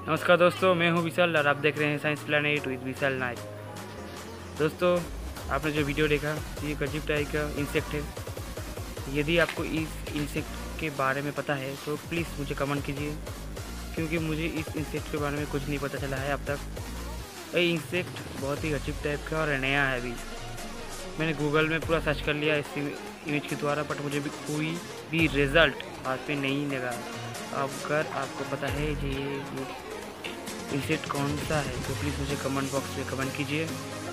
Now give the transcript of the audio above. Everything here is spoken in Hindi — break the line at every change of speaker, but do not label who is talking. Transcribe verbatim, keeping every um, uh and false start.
नमस्कार दोस्तों, मैं हूं विशाल और आप देख रहे हैं science planet with Vishal Naik. दोस्तों, आपने जो वीडियो देखा ये एक अजीब टाइप का इंसेक्ट है। यदि आपको इस इंसेक्ट के बारे में पता है तो प्लीज़ मुझे कमेंट कीजिए, क्योंकि मुझे इस इंसेक्ट के बारे में कुछ नहीं पता चला है अब तक। ये इंसेक्ट बहुत ही अजीब टाइप का और नया है। अभी मैंने गूगल में पूरा सर्च कर लिया इस इमेज के द्वारा, बट मुझे भी कोई भी रिज़ल्ट हाथ पे नहीं लगा। अगर आपको पता है कि ये इंसेक्ट कौन सा है तो प्लीज़ मुझे कमेंट बॉक्स में कमेंट कीजिए।